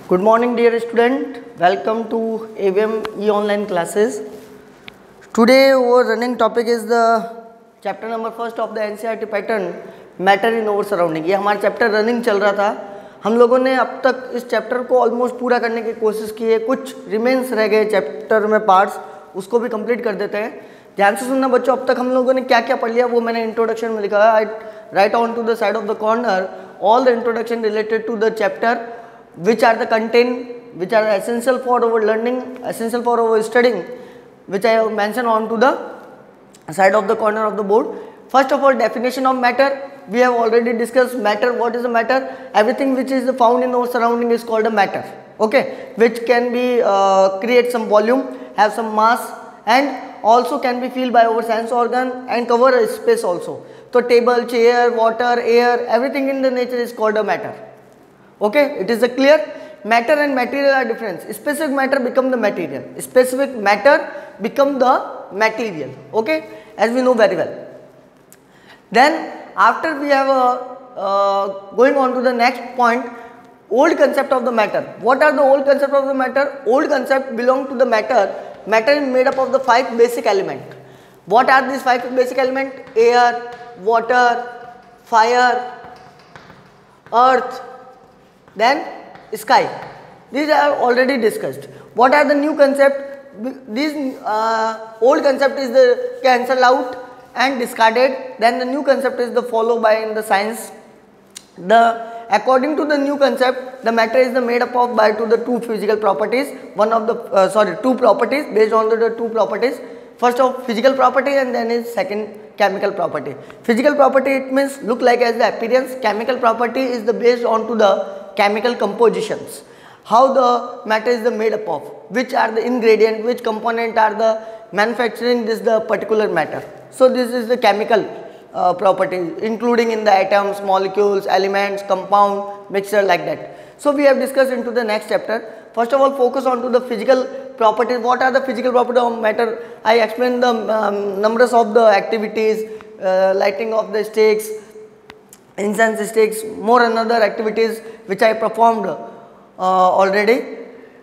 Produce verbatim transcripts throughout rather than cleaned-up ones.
Good morning dear student, welcome to A V M e-online classes. Today our running topic is the chapter number first of the N C E R T pattern matter in our surrounding. ये हमारा chapter running चल रहा था. हम लोगों ने अब तक इस चैप्टर को ऑलमोस्ट पूरा करने की कोशिश की है. कुछ रिमेंस रह गए चैप्टर में पार्ट्स, उसको भी कंप्लीट कर देते हैं. ध्यान से सुनना बच्चों, अब तक हम लोगों ने क्या क्या पढ़ लिया वो मैंने इंट्रोडक्शन में लिखा है. Write on to the side of the corner all the introduction related to the chapter which are the content which are essential for our learning, essential for our studying, which I have mentioned on to the side of the corner of the board. First of all, definition of matter. We have already discussed matter. What is a matter? Everything which is found in our surrounding is called a matter. Okay, which can be uh, create some volume, have some mass, and also can be felt by our sense organ and cover a space also. So table, chair, water, air, everything in the nature is called a matter. Okay, it is a clear. Matter and material are different. Specific matter become the material. Specific matter become the material. Okay, as we know very well. Then after we have a uh, going on to the next point, old concept of the matter. What are the old concept of the matter? Old concept belong to the matter. Matter is made up of the five basic element. What are these five basic element? Air, water, fire, earth, then sky. These are already discussed. What are the new concept? These uh, old concept is the cancel out and discarded. Then the new concept is the follow by in the science. The according to the new concept, the matter is the made up of by to the two physical properties. One of the uh, sorry two properties based on the, the two properties. First of physical property and then is second chemical property. Physical property it means look like as the appearance. Chemical property is the based on to the chemical compositions, how the matter is the made up of, which are the ingredient, which component are the manufacturing this the particular matter. So this is the chemical uh, property including in the atoms, molecules, elements, compound, mixture like that. So we have discussed into the next chapter. First of all, focus on to the physical properties. What are the physical properties of matter? I explained the um, numbers of the activities, uh, lighting of the sticks, incense sticks, more another activities which I performed uh, already.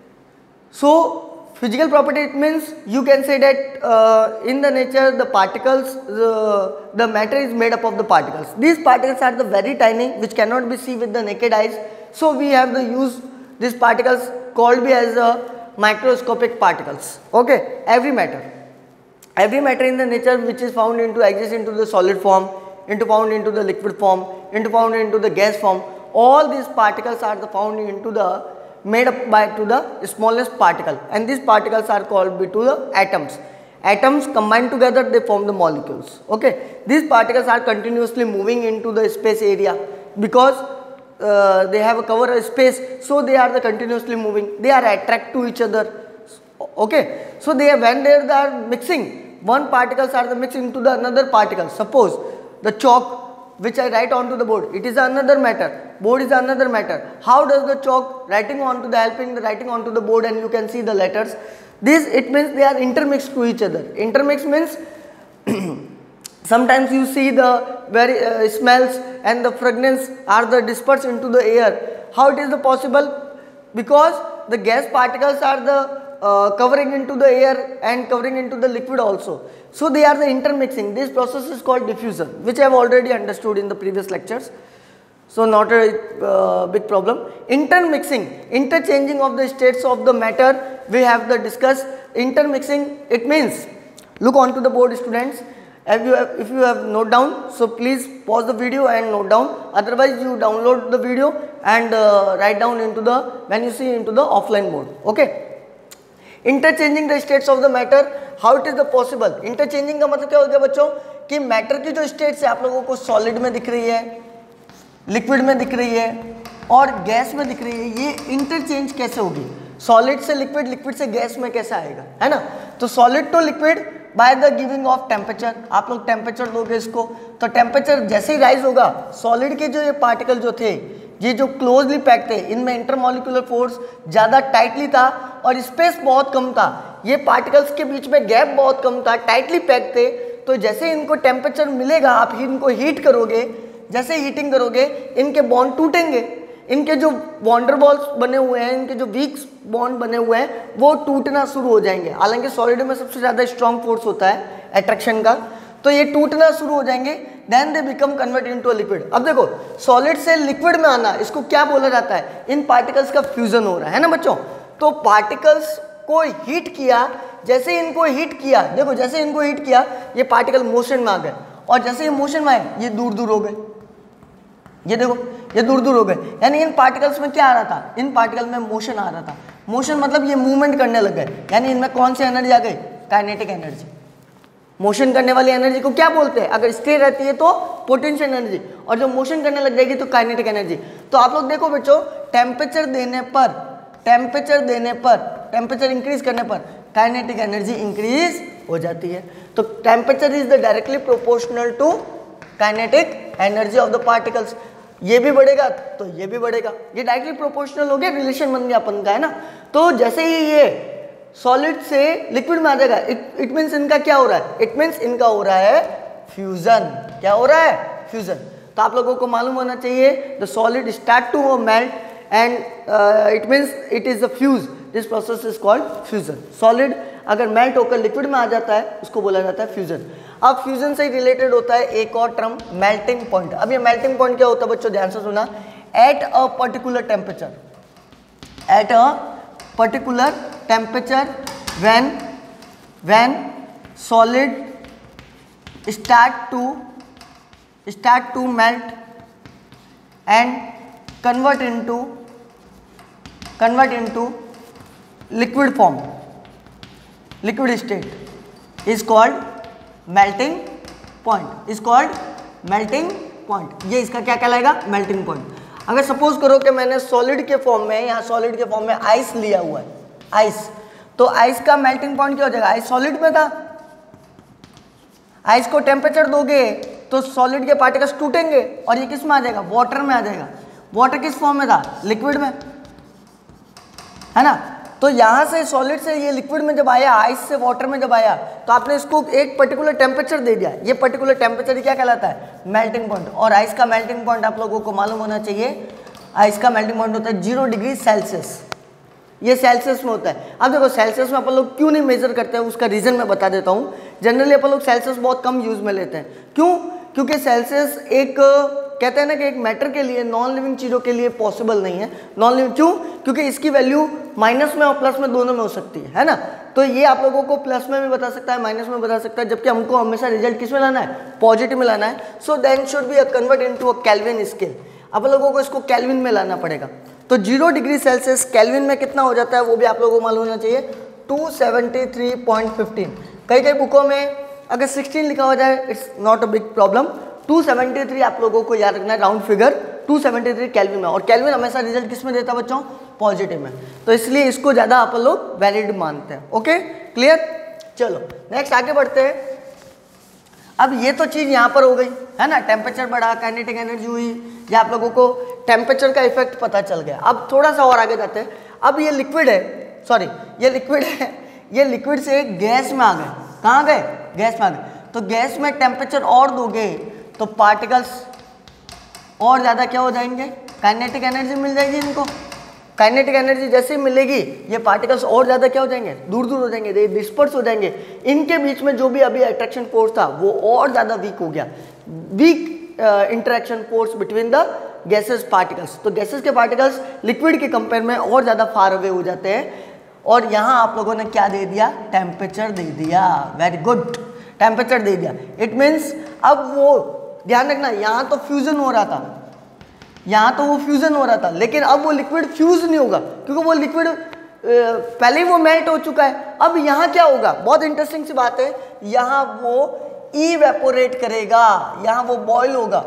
So physical property it means you can say that uh, in the nature the particles, the, the matter is made up of the particles. These particles are the very tiny which cannot be seen with the naked eyes. So we have the use these particles called be as a microscopic particles. Okay, every matter, every matter in the nature which is found into exist into the solid form, into found into the liquid form, into found into the gas form. All these particles are the found into the made up by to the smallest particle, and these particles are called be to the atoms. Atoms combined together they form the molecules. Okay, these particles are continuously moving into the space area because uh, they have a cover a space, so they are the continuously moving. They are attract to each other. Okay, so they are, when they are mixing, one particles are the mixing into the another particle. Suppose the chalk which I write onto the board, it is another matter. Board is another matter. How does the chalk writing onto the helping the writing onto the board and you can see the letters. This it means they are intermixed to each other. Intermixed means sometimes you see the very uh, smells and the fragrance are the dispersed into the air. How it is the possible? Because the gas particles are the uh, covering into the air and covering into the liquid also. So they are the intermixing. This process is called diffusion, which I have already understood in the previous lectures. So not a uh, big problem. Intermixing, interchanging of the states of the matter we have the discuss. Intermixing it means, look onto the board students. If you have, if you have note down, so please pause the video and note down. Otherwise you download the video and uh, write down into the when you see into the offline mode. Okay. Interchanging the states of the matter, how it is the possible. Interchanging का मतलब क्या हो गया बच्चों कि matter की जो states है आप लोगों को सॉलिड में दिख रही है, लिक्विड में दिख रही है और गैस में दिख रही है. ये इंटरचेंज कैसे होगी? सॉलिड से लिक्विड, लिक्विड से गैस में कैसे आएगा, है ना. तो solid to liquid by the giving of temperature. आप लोग टेम्परेचर दोगे इसको, तो टेम्परेचर जैसे ही राइज होगा सॉलिड के जो ये पार्टिकल जो थे ये जो क्लोजली पैक थे इनमें इंटरमॉलिक्यूलर फोर्स ज़्यादा टाइटली था और स्पेस बहुत कम था. ये पार्टिकल्स के बीच में गैप बहुत कम था, टाइटली पैक थे. तो जैसे इनको टेम्परेचर मिलेगा आप इनको हीट करोगे, जैसे हीटिंग करोगे इनके बॉन्ड टूटेंगे. इनके जो वॉन्डर बॉल्स बने हुए हैं, इनके जो वीक बॉन्ड बने हुए हैं वो टूटना शुरू हो जाएंगे। हालांकि सॉलिड में सबसे ज़्यादा स्ट्रॉन्ग फोर्स होता है अट्रैक्शन का, तो ये टूटना शुरू हो जाएंगे, then they become convert into a liquid. अब देखो सॉलिड से लिक्विड में आना, इसको क्या बोला जाता है? इन पार्टिकल्स का फ्यूजन हो रहा है ना बच्चों। तो पार्टिकल्स को हीट किया, जैसे इनको हीट किया, देखो जैसे इनको हीट किया ये पार्टिकल मोशन में आ गए, और जैसे ये मोशन में आए ये दूर दूर हो गए, ये देखो ये दूर दूर हो गए। यानी इन पार्टिकल्स में क्या आ रहा था? इन पार्टिकल में मोशन आ रहा था। मोशन मतलब ये मूवमेंट करने लग गए, यानी इनमें कौन सी एनर्जी आ गई? Kinetic energy. मोशन करने वाली एनर्जी को क्या बोलते हैं? अगर स्टे रहती है तो पोटेंशियल एनर्जी, और जब मोशन करने लग जाएगी तो काइनेटिक एनर्जी। तो आप लोग देखो बच्चों, टेम्परेचर देने पर टेम्परेचर देने पर टेम्परेचर इंक्रीज करने पर काइनेटिक एनर्जी इंक्रीज हो जाती है। तो temperature is the directly proportional to kinetic energy of the particles. ये भी बढ़ेगा तो ये भी बढ़ेगा, ये डायरेक्टली प्रोपोर्शनल हो गया, रिलेशन बन गया अपन का, है ना। तो जैसे ही ये सॉलिड से लिक्विड में आ जाएगा, इट इट मीन्स इनका क्या हो रहा है? इट मीन्स इनका हो रहा है फ्यूजन। क्या हो रहा है? फ्यूजन। तो आप लोगों को मालूम होना चाहिए the solid start to melt and it means it is the fuse, this process is called fusion. Solid अगर मेल्ट होकर लिक्विड में आ जाता है उसको बोला जाता है फ्यूजन। अब फ्यूजन से रिलेटेड होता है एक और टर्म मेल्टिंग पॉइंट। अब ये मेल्टिंग पॉइंट क्या होता है बच्चों? ध्यान से सुना। At a particular temperature, at a particular temperature when when solid start to start to melt and convert into convert into liquid form, liquid state is called melting point, is called melting point। ये इसका क्या कहलाएगा? melting point। अगर suppose करो कि मैंने solid के form में, यहाँ सॉलिड के फॉर्म में आइस लिया हुआ है, आइस, तो आइस का मेल्टिंग पॉइंट क्या हो जाएगा? आइस सॉलिड में था, आइस को टेम्परेचर दोगे तो सॉलिड के पार्टिकल्स टूटेंगे और ये किस में आ जाएगा? वाटर में आ जाएगा। वाटर किस फॉर्म में था? लिक्विड में, है ना। तो यहाँ से सॉलिड से ये लिक्विड में जब आया, आइस से वाटर में जब आया, तो आपने इसको एक पर्टिकुलर टेम्परेचर दे दिया। ये पर्टिकुलर टेम्परेचर क्या कहलाता है? Melting point. और आइस का मेल्टिंग पॉइंट आप लोगों को मालूम होना चाहिए, आइस का मेल्टिंग पॉइंट होता है जीरो डिग्री सेल्सियस। ये सेल्सियस में होता है। अब देखो सेल्सियस में अपन लोग क्यों नहीं मेजर करते हैं, उसका रीज़न मैं बता देता हूँ। जनरली अपन लोग सेल्सियस बहुत कम यूज़ में लेते हैं। क्यों? क्योंकि सेल्सियस एक कहते हैं ना कि एक मैटर के लिए, नॉन लिविंग चीज़ों के लिए पॉसिबल नहीं है। नॉन लिविंग क्यों? क्योंकि इसकी वैल्यू माइनस में और प्लस में दोनों में हो सकती है, है ना। तो ये आप लोगों को प्लस में भी बता सकता है, माइनस में बता सकता है, जबकि हमको हमेशा रिजल्ट किस में लाना है? पॉजिटिव में लाना है। So then should be convert into a Kelvin scale. आप लोगों को इसको केल्विन में लाना पड़ेगा। तो जीरो डिग्री सेल्सियस केल्विन में कितना हो जाता है वो भी आप लोगों को मालूम होना चाहिए, two seventy three point fifteen. कई कई बुकों में अगर सिक्सटीन लिखा हो जाए it's not a big problem. Two seventy three आप लोगों को याद रखना है, round figure two seventy three Kelvin में। और केल्विन हमेशा रिजल्ट किस में देता है बच्चों? पॉजिटिव में। तो इसलिए इसको ज़्यादा आप लोग वैलिड मानते हैं। Okay, clear. चलो नेक्स्ट आगे बढ़ते हैं। अब ये तो चीज़ यहाँ पर हो गई, है ना। टेम्परेचर बढ़ा, काइनेटिक एनर्जी हुई, ये आप लोगों को टेम्परेचर का इफेक्ट पता चल गया। अब थोड़ा सा और आगे जाते हैं। अब ये लिक्विड है, सॉरी ये लिक्विड है, ये लिक्विड से गैस में आ गए। कहाँ गए? गैस में आ गए। तो गैस में टेम्परेचर और दोगे तो पार्टिकल्स और ज़्यादा क्या हो जाएंगे? काइनेटिक एनर्जी मिल जाएगी इनको। काइनेटिक एनर्जी जैसे ही मिलेगी ये पार्टिकल्स और ज़्यादा क्या हो जाएंगे? दूर दूर हो जाएंगे, ये डिस्पर्स हो जाएंगे। इनके बीच में जो भी अभी अट्रैक्शन फोर्स था वो और ज़्यादा वीक हो गया। Weak interaction force between the gases particles. तो गैसेस के पार्टिकल्स लिक्विड के कंपेयर में और ज़्यादा फार अवे हो जाते हैं। और यहाँ आप लोगों ने क्या दे दिया? टेम्परेचर दे दिया। वेरी गुड, टेम्परेचर दे दिया। इट मीन्स अब वो ध्यान रखना, यहाँ तो फ्यूजन हो रहा था, यहाँ तो वो फ्यूजन हो रहा था, लेकिन अब वो लिक्विड फ्यूज नहीं होगा क्योंकि वो लिक्विड पहले ही वो मेल्ट हो चुका है। अब यहाँ क्या होगा? बहुत इंटरेस्टिंग सी बात है, यहाँ वो इवेपोरेट करेगा, यहाँ वो बॉयल होगा,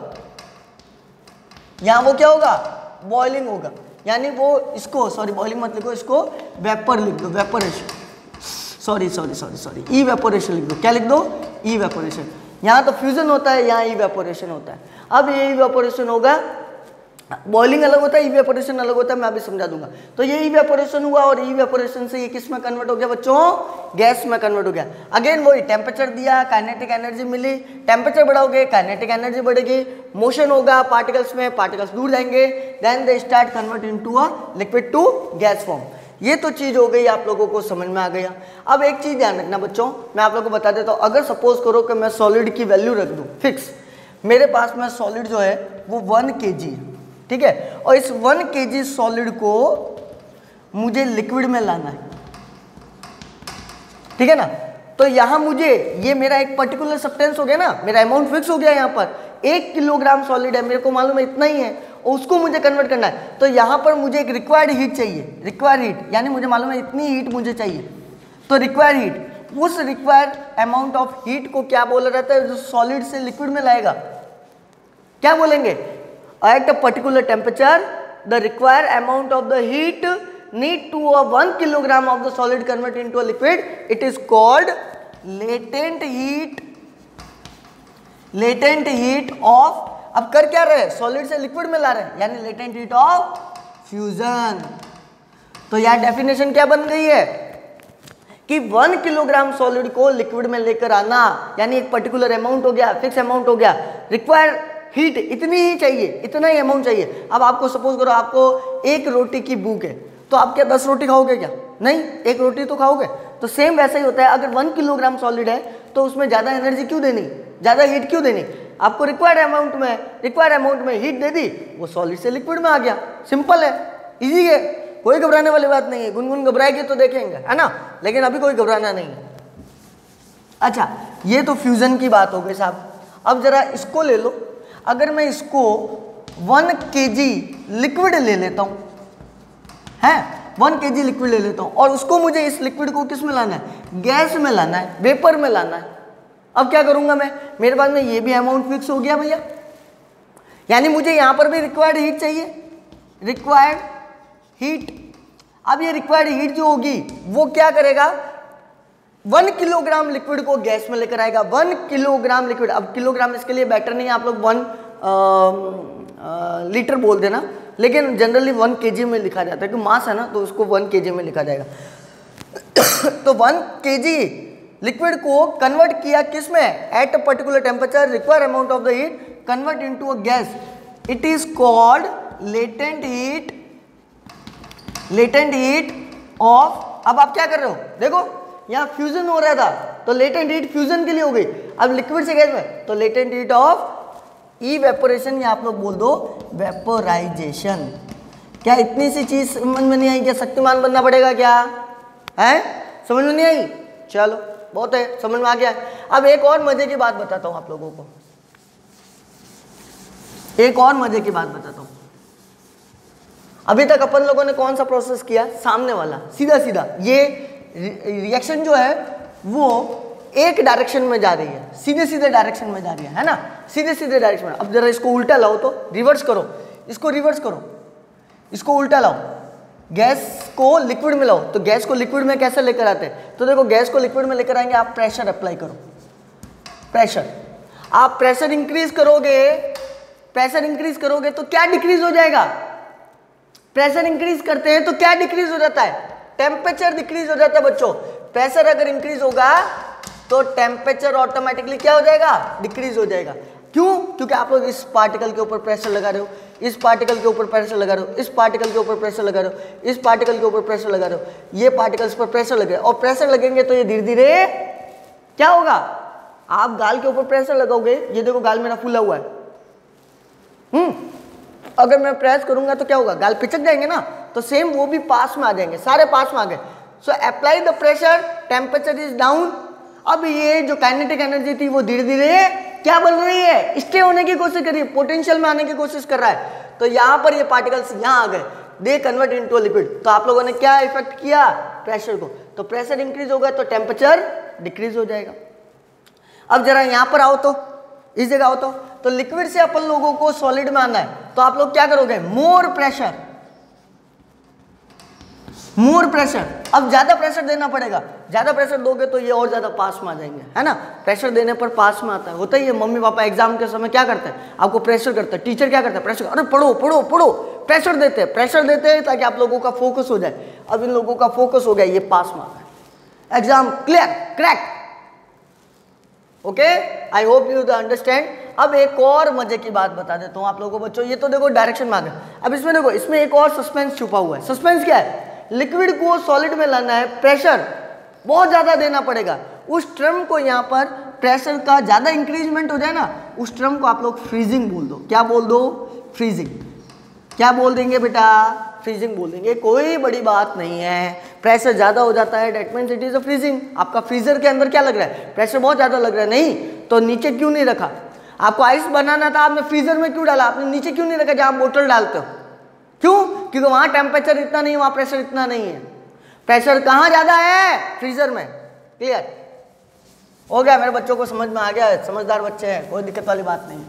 यहाँ वो क्या होगा? बॉइलिंग होगा। यानी वो इसको, सॉरी बॉइलिंग मत लिखो, इसको वेपर लिख दो, vaporation, sorry sorry sorry sorry evaporation लिख दो। क्या लिख दो? इवेपोरेशन। यहाँ तो फ्यूजन होता है, यहाँ इवेपोरेशन होता है। अब ये इवेपोरेशन होगा, बॉइलिंग अलग होता है, इवेपोरेशन अलग होता है, मैं अभी समझा दूंगा। तो ये इवेपोरेशन हुआ और इवेपोरेशन से ये किस में कन्वर्ट हो गया बच्चों, गैस में कन्वर्ट हो गया। अगेन वही टेम्परेचर दिया, काइनेटिक एनर्जी मिली, टेम्परेचर बढ़ाओगे काइनेटिक एनर्जी बढ़ेगी, मोशन होगा पार्टिकल्स में, पार्टिकल्स दूर जाएंगे, then they start convert into a liquid to gas form. ये तो चीज हो गई, आप लोगों को समझ में आ गया। अब एक चीज ध्यान रखना बच्चों, मैं आप लोगों को बता देता हूँ। अगर सपोज करो कि मैं सॉलिड की वैल्यू रख दूं फिक्स, मेरे पास में सॉलिड जो है वो वन के जी है, ठीक है, और इस वन के जी सॉलिड को मुझे लिक्विड में लाना है, ठीक है ना। तो यहां मुझे ये मेरा एक पर्टिकुलर सब्सटेंस हो गया ना, मेरा अमाउंट फिक्स हो गया। यहाँ पर एक किलोग्राम सॉलिड है, मेरे को मालूम है इतना ही है, और उसको मुझे कन्वर्ट करना है। तो यहाँ पर मुझे एक रिक्वायर्ड हीट चाहिए, रिक्वायर्ड हीट यानी मुझे मालूम है इतनी हीट मुझे चाहिए। तो रिक्वायर्ड हीट, उस रिक्वायर्ड अमाउंट ऑफ हीट को क्या बोला जाता है, जो सॉलिड से लिक्विड में लाएगा, क्या बोलेंगे, at a particular temperature the required amount of the heat need to a one kilogram of the solid convert into a liquid, it is called latent heat, latent heat of, अब कर क्या रहे, solid से liquid में ला रहे हैं, यानी latent heat of fusion. तो यार डेफिनेशन क्या बन गई है कि वन किलोग्राम सॉलिड को लिक्विड में लेकर आना, यानी एक पर्टिकुलर अमाउंट हो गया, फिक्स अमाउंट हो गया, रिक्वायर्ड हीट इतनी ही चाहिए, इतना ही अमाउंट चाहिए। अब आपको सपोज करो आपको एक रोटी की भूख है, तो आप क्या दस रोटी खाओगे क्या, नहीं, एक रोटी तो खाओगे। तो सेम वैसा ही होता है, अगर वन किलोग्राम सॉलिड है तो उसमें ज़्यादा एनर्जी क्यों देनी, ज़्यादा हीट क्यों देनी, आपको रिक्वायर्ड अमाउंट में रिक्वायर्ड अमाउंट में हीट दे दी, वो सॉलिड से लिक्विड में आ गया। सिंपल है, इजी है, कोई घबराने वाली बात नहीं है। गुनगुन घबराएगी तो देखेंगे, है ना, लेकिन अभी कोई घबराना नहीं है। अच्छा, ये तो फ्यूजन की बात हो गई साहब। अब जरा इसको ले लो, अगर मैं इसको वन केजी लिक्विड ले लेता हूं, है वन केजी लिक्विड ले लेता हूं, और उसको मुझे इस लिक्विड को किस में लाना है, गैस में लाना है, वेपर में लाना है। अब क्या करूंगा मैं, मेरे पास में ये भी अमाउंट फिक्स हो गया भैया, यानी मुझे यहां पर भी रिक्वायर्ड हीट चाहिए, रिक्वायर्ड हीट। अब ये रिक्वायर्ड हीट जो होगी वो क्या करेगा, वन किलोग्राम लिक्विड को गैस में लेकर आएगा। वन किलोग्राम लिक्विड, अब किलोग्राम इसके लिए बेटर नहीं है, आप लोग वन लीटर बोल देना, लेकिन जनरली वन केजी में लिखा जाता है, क्योंकि मास है ना, तो उसको वन केजी में लिखा जाएगा। तो वन केजी लिक्विड को कन्वर्ट किया किस में, at a particular temperature, require amount of the heat convert into a gas, it is called latent heat, latent heat of. अब आप क्या कर रहे हो, देखो यहाँ फ्यूजन हो रहा था, तो लेटेंट हीट फ्यूजन के लिए हो गई, अब लिक्विड से गैस में, तो लेटेंट हीट ऑफ इवेपोरेशन, या आप लोग बोल दो वेपोराइजेशन। क्या इतनी सी चीज समझ में नहीं आई, क्या शक्तिमान बनना पड़ेगा क्या, है समझ में नहीं आई, चलो बहुत है, समझ में आ गया। अब एक और मजे की बात बताता हूं आप लोगों को, एक और मजे की बात बताता हूं। अभी तक अपन लोगों ने कौन सा प्रोसेस किया, सामने वाला, सीधा सीधा ये रिएक्शन जो है वो एक डायरेक्शन में जा रही है, सीधे सीधे डायरेक्शन में जा रही है, है ना, सीधे सीधे डायरेक्शन में। अब जरा इसको उल्टा लाओ, तो रिवर्स करो, इसको रिवर्स करो, इसको उल्टा लाओ, गैस को लिक्विड में लाओ। तो गैस को लिक्विड में कैसे लेकर आते हैं, तो देखो गैस को लिक्विड में लेकर आएंगे, आप प्रेशर अप्लाई करो, प्रेशर, आप प्रेशर इंक्रीज करोगे, प्रेशर इंक्रीज करोगे तो क्या डिक्रीज हो जाएगा, प्रेशर इंक्रीज करते हैं तो क्या डिक्रीज हो जाता है, टेम्परेचर डिक्रीज हो जाता है बच्चों। प्रेशर अगर इंक्रीज होगा तो टेम्परेचर ऑटोमेटिकली क्या हो जाएगा, डिक्रीज हो जाएगा। क्यों, क्योंकि आप लोग इस पार्टिकल के ऊपर प्रेशर लगा रहे हो, इस पार्टिकल के ऊपर प्रेशर लगा रहे हो, इस पार्टिकल के ऊपर प्रेशर लगा रहे हो, इस पार्टिकल के ऊपर प्रेशर लगा रहे हो, ये पार्टिकल्स पर प्रेशर लगे, और प्रेशर लगेंगे तो ये धीरे धीरे क्या होगा, आप गाल के ऊपर प्रेशर लगाओगे, ये देखो गाल मेरा फूला हुआ है, हम्म अगर मैं प्रेस करूंगा तो क्या होगा, गाल पिचक जाएंगे ना, तो सेम वो भी पास में आ जाएंगे, सारे पास में आ गए। So apply the pressure, temperature is down. अब ये जो काइनेटिक एनर्जी थी वो धीरे धीरे क्या बन रही है, स्टे होने की कोशिश कर रही है, पोटेंशियल में आने की कोशिश कर रहा है। तो यहाँ पर ये पार्टिकल्स यहाँ आ गए, दे कन्वर्ट इनटू लिक्विड। तो आप लोगों ने क्या इफेक्ट किया, प्रेशर को, तो प्रेशर इंक्रीज होगा तो टेम्परेचर डिक्रीज हो जाएगा। अब जरा यहाँ पर आओ, तो इस जगह आओ, तो तो लिक्विड से अपन लोगों को सॉलिड में आना है, तो आप लोग क्या करोगे, मोर प्रेशर, मोर प्रेशर, अब ज्यादा प्रेशर देना पड़ेगा, ज्यादा प्रेशर दोगे तो ये और ज्यादा पास में आ जाएंगे, है ना। प्रेशर देने पर पास में आता है, होता ही है। मम्मी पापा एग्जाम के समय क्या करते हैं, आपको प्रेशर करते हैं, टीचर क्या करता है, प्रेशर, अरे पढ़ो पढ़ो पढ़ो, प्रेशर देते हैं, प्रेशर देते हैं ताकि आप लोगों का फोकस हो जाए। अब इन लोगों का फोकस हो गया, ये पास में आ गए, exam clear, crack. Okay, I hope you understand. अब एक और मजे की बात बता देता हूँ आप लोगों को बच्चों, ये तो देखो डायरेक्शन में आ गए। अब इसमें देखो, इसमें एक और सस्पेंस छुपा हुआ है। सस्पेंस क्या है, लिक्विड को सॉलिड में लाना है, प्रेशर बहुत ज्यादा देना पड़ेगा। उस टर्म को यहाँ पर प्रेशर का ज्यादा इंक्रीजमेंट हो जाए ना, उस टर्म को आप लोग फ्रीजिंग बोल दो। क्या बोल दो, फ्रीजिंग। क्या बोल देंगे बेटा, फ्रीजिंग बोल देंगे। कोई बड़ी बात नहीं है, प्रेशर ज्यादा हो जाता है that means it is a freezing. आपका फ्रीजर के अंदर क्या लग रहा है, प्रेशर बहुत ज्यादा लग रहा है, नहीं तो नीचे क्यों नहीं रखा। आपको आइस बनाना था, आपने फ्रीजर में क्यों डाला, आपने नीचे क्यों नहीं रखा जहां बोतल डालते हो, क्यों, क्योंकि वहां टेम्परेचर इतना नहीं, वहां प्रेशर इतना नहीं है। प्रेशर कहां ज्यादा है, फ्रीजर में। क्लियर हो गया, मेरे बच्चों को समझ में आ गया, समझदार बच्चे हैं, कोई दिक्कत वाली बात नहीं।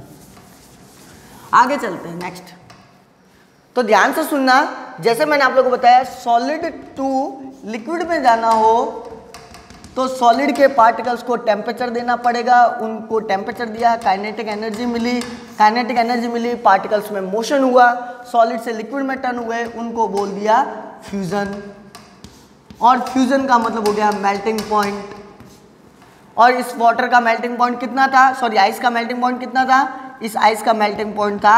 आगे चलते हैं नेक्स्ट। तो ध्यान से सुनना, जैसे मैंने आप लोगों को बताया सॉलिड टू लिक्विड में जाना हो तो सॉलिड के पार्टिकल्स को टेम्परेचर देना पड़ेगा। उनको टेम्परेचर दिया, काइनेटिक एनर्जी मिली, काइनेटिक एनर्जी मिली, पार्टिकल्स में मोशन हुआ, सॉलिड से लिक्विड में टर्न हुए, उनको बोल दिया फ्यूजन। और फ्यूजन का मतलब हो गया मेल्टिंग पॉइंट। और इस वाटर का मेल्टिंग पॉइंट कितना था, सॉरी आइस का मेल्टिंग पॉइंट कितना था, इस आइस का मेल्टिंग पॉइंट था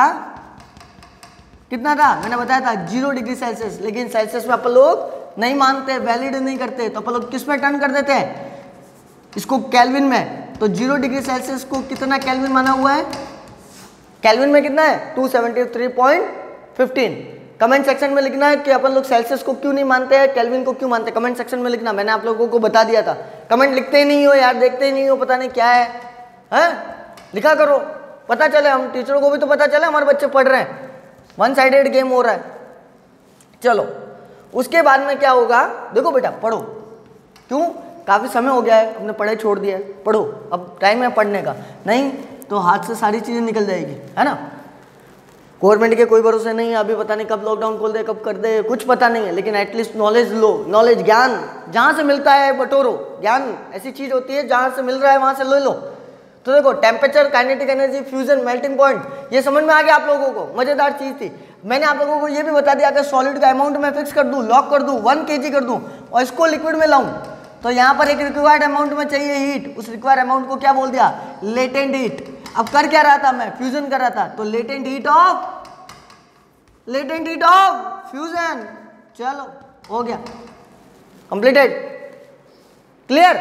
कितना था, मैंने बताया था जीरो डिग्री सेल्सियस। लेकिन सेल्सियस में अपन लोग नहीं मानते, वैलिड नहीं करते, तो अपन लोग किस में टर्न कर देते हैं, इसको केल्विन में। तो जीरो डिग्री सेल्सियस को कितना केल्विन माना हुआ है, केल्विन में कितना है two seventy three point fifteen. Comment section में लिखना है कि अपन लोग सेल्सियस को क्यों नहीं मानते हैं, केल्विन को क्यों मानते हैं, कमेंट सेक्शन में लिखना। मैंने आप लोगों को बता दिया था, कमेंट लिखते ही नहीं हो यार, देखते ही नहीं हो, पता नहीं क्या है, हैं लिखा करो, पता चले, हम टीचरों को भी तो पता चले हमारे बच्चे पढ़ रहे हैं। वन साइडेड गेम हो रहा है। चलो उसके बाद में क्या होगा, देखो बेटा पढ़ो, क्यों, काफ़ी समय हो गया है, हमने पढ़ाई छोड़ दिया है, पढ़ो, अब टाइम है पढ़ने का, नहीं तो हाथ से सारी चीज़ें निकल जाएगी, है ना। गवर्नमेंट के कोई भरोसे नहीं है, अभी पता नहीं कब लॉकडाउन खोल दे, कब कर दे, कुछ पता नहीं है, लेकिन एटलीस्ट नॉलेज लो, नॉलेज ज्ञान जहाँ से मिलता है बटोरो। ज्ञान ऐसी चीज़ होती है जहाँ से मिल रहा है वहाँ से ले लो। तो देखो temperature, kinetic energy, fusion, melting point, ये समझ में आ गया आप लोगों को, मजेदार चीज़ थी। मैंने आप लोगों को ये भी बता दिया कि सॉलिड का अमाउंट मैं फिक्स कर दूं, लॉक कर दूं, वन केजी कर दूं और इसको लिक्विड में लाऊं, तो यहाँ पर एक रिक्वायर्ड अमाउंट में चाहिए हीट, उस रिक्वायर्ड अमाउंट को क्या बोल दिया, लेटेंट हीट। अब कर क्या रहा था मैं, फ्यूजन कर रहा था, तो latent heat of, latent heat of fusion. चलो हो गया, कंप्लीटेड, क्लियर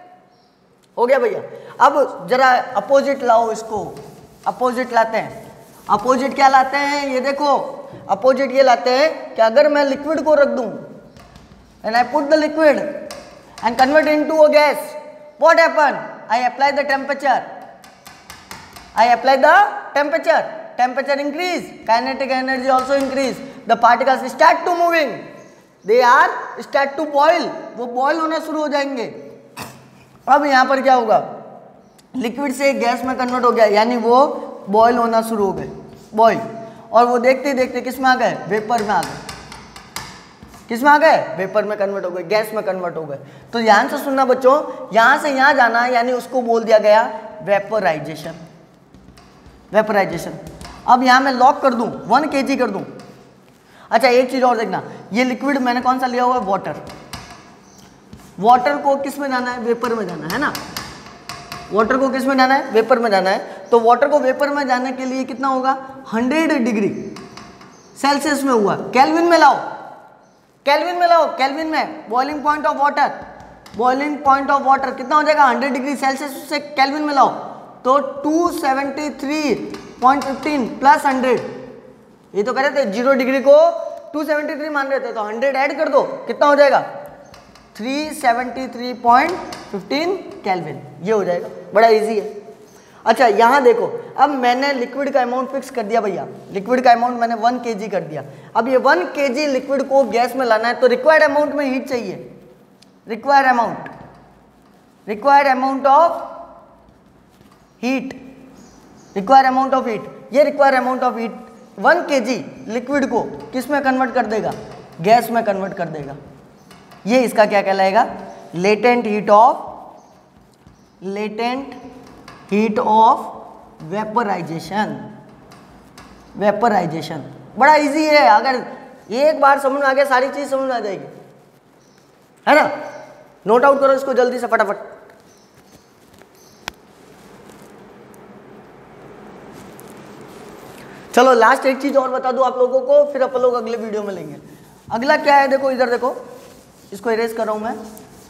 हो गया भैया। अब जरा अपोजिट लाओ, इसको अपोजिट लाते हैं। अपोजिट क्या लाते हैं, ये देखो, अपोजिट ये लाते हैं कि अगर मैं लिक्विड को रख दूं and I put the liquid and convert into a gas, what happen, I apply the temperature, I apply the temperature, temperature increase, kinetic energy also increase, the particles start to moving, they are start to boil, वो boil होना शुरू हो जाएंगे। अब यहाँ पर क्या होगा, लिक्विड से गैस में कन्वर्ट हो गया, यानी वो बॉयल होना शुरू हो गए, बॉयल, और वो देखते ही देखते किस में आ गए, वेपर में आ गए, किस में आ गए, वेपर में कन्वर्ट हो गए, गैस में कन्वर्ट हो गए। तो ध्यान से सुनना बच्चों, यहाँ से यहाँ जाना है, यानी उसको बोल दिया गया वेपराइजेशन, वेपराइजेशन। अब यहाँ मैं लॉक कर दूँ, वन केजी कर दूँ। अच्छा एक चीज़ और देखना, ये लिक्विड मैंने कौन सा लिया हुआ है, वाटर, वाटर को किस में जाना है, वेपर में जाना है ना, वाटर को किस में जाना है, वेपर में जाना है। तो वाटर को वेपर में जाने के लिए कितना होगा, हंड्रेड डिग्री सेल्सियस में हुआ, केल्विन में लाओ, केल्विन में लाओ, केल्विन में boiling point of water, boiling point of water कितना हो जाएगा, हंड्रेड डिग्री सेल्सियस से केल्विन में लाओ, तो two seventy three point fifteen plus hundred, ये तो कह रहे थे जीरो डिग्री को टू सेवेंटी थ्री मान रहे थे, तो हंड्रेड ऐड कर दो, कितना हो जाएगा, three seventy three point fifteen Kelvin, ये हो जाएगा, बड़ा इजी है। अच्छा यहाँ देखो, अब मैंने लिक्विड का अमाउंट फिक्स कर दिया भैया, लिक्विड का अमाउंट मैंने वन केजी कर दिया। अब ये वन केजी लिक्विड को गैस में लाना है, तो रिक्वायर्ड अमाउंट में हीट चाहिए, required amount, required amount of heat, required amount of heat, ये required amount of heat one KG liquid को किस में कन्वर्ट कर देगा, गैस में कन्वर्ट कर देगा। ये इसका क्या कहलाएगा, latent heat of latent heat of vaporisation. Vaporisation बड़ा इजी है, अगर एक बार समझ में आ गया सारी चीज समझ में आ जाएगी, है ना। नोट आउट करो इसको जल्दी से फटाफट। चलो लास्ट एक चीज और बता दूं आप लोगों को, फिर अपन लोग अगले वीडियो में लेंगे। अगला क्या है, देखो इधर देखो, इसको इरेज कर रहा हूं मैं।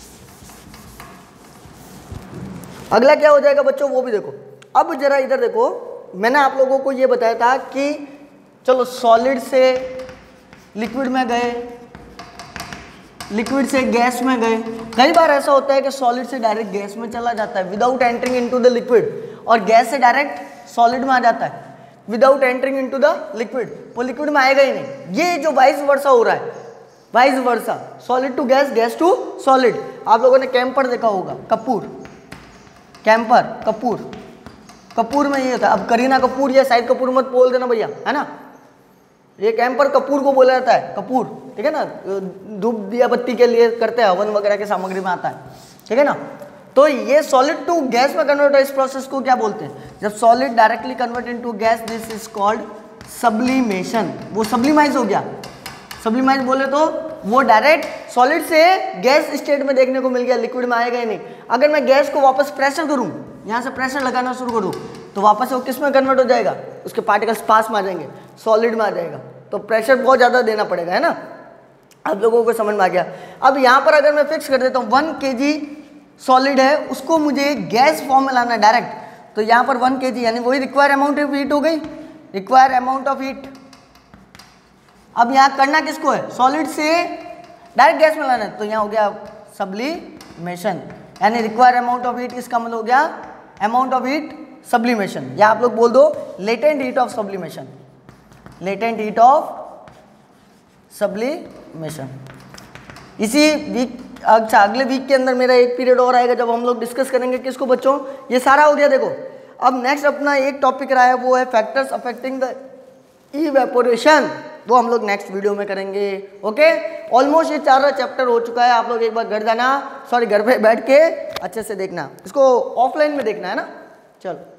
अगला क्या हो जाएगा बच्चों वो भी देखो। अब जरा इधर देखो, मैंने आप लोगों को ये बताया था कि चलो सॉलिड से लिक्विड में गए, लिक्विड से गैस में गए। कई बार ऐसा होता है कि सॉलिड से डायरेक्ट गैस में चला जाता है without entering into the liquid, और गैस से डायरेक्ट सॉलिड में आ जाता है without entering into the liquid, वो लिक्विड में आएगा ही नहीं। ये जो वाइस वर्सा हो रहा है, vice versa, solid to gas, gas to solid. आप लोगों ने कैंपर देखा होगा, कपूर, कैंपर, कपूर, कपूर में ये होता है। अब करीना कपूर या शाहिद कपूर मत बोल देना भैया, है ना। ये कैंपर कपूर को बोला जाता है, कपूर, ठीक है ना। धूप दिया बत्ती के लिए करते हैं, हवन वगैरह के सामग्री में आता है, ठीक है ना। तो ये सॉलिड टू गैस में कन्वर्ट है, इस प्रोसेस को क्या बोलते हैं, जब solid directly convert into gas, this is called sublimation. वो सब्लिमाइज हो गया, सब्लिमाइज बोले तो वो डायरेक्ट सॉलिड से गैस स्टेट में देखने को मिल गया, लिक्विड में आएगा ही नहीं। अगर मैं गैस को वापस प्रेशर करूं, यहाँ से प्रेशर लगाना शुरू करूं, तो वापस वो किस में कन्वर्ट हो जाएगा, उसके पार्टिकल्स पास में आ जाएंगे, सॉलिड में आ जाएगा। तो प्रेशर बहुत ज़्यादा देना पड़ेगा, है ना। आप लोगों को समझ में आ गया। अब यहाँ पर अगर मैं फिक्स कर देता हूँ वन के जी सॉलिड है, उसको मुझे गैस फॉर्म में लाना है डायरेक्ट, तो यहाँ पर वन के जी यानी वही रिक्वायर अमाउंट ऑफ हीट हो गई, रिक्वायर अमाउंट ऑफ हीट। अब यहाँ करना किसको है, सॉलिड से डायरेक्ट गैस में लाना है, तो यहाँ हो गया सब्लिमेशन, यानी रिक्वायर अमाउंट ऑफ हीट, इसका मतलब हो गया अमाउंट ऑफ हीट सब्लिमेशन, या आप लोग बोल दो latent heat of sublimation, latent heat of sublimation. इसी वीक, अच्छा अगले वीक के अंदर मेरा एक पीरियड और आएगा जब हम लोग डिस्कस करेंगे किसको बच्चों, ये सारा हो गया। देखो अब नेक्स्ट अपना एक टॉपिक रहा है, वो है फैक्टर्स अफेक्टिंग द इवेपोरेशन, वो हम लोग नेक्स्ट वीडियो में करेंगे। ओके, ऑलमोस्ट ये चार चैप्टर हो चुका है, आप लोग एक बार घर जाना, सॉरी घर पे बैठ के अच्छे से देखना, इसको ऑफलाइन में देखना है ना। चलो।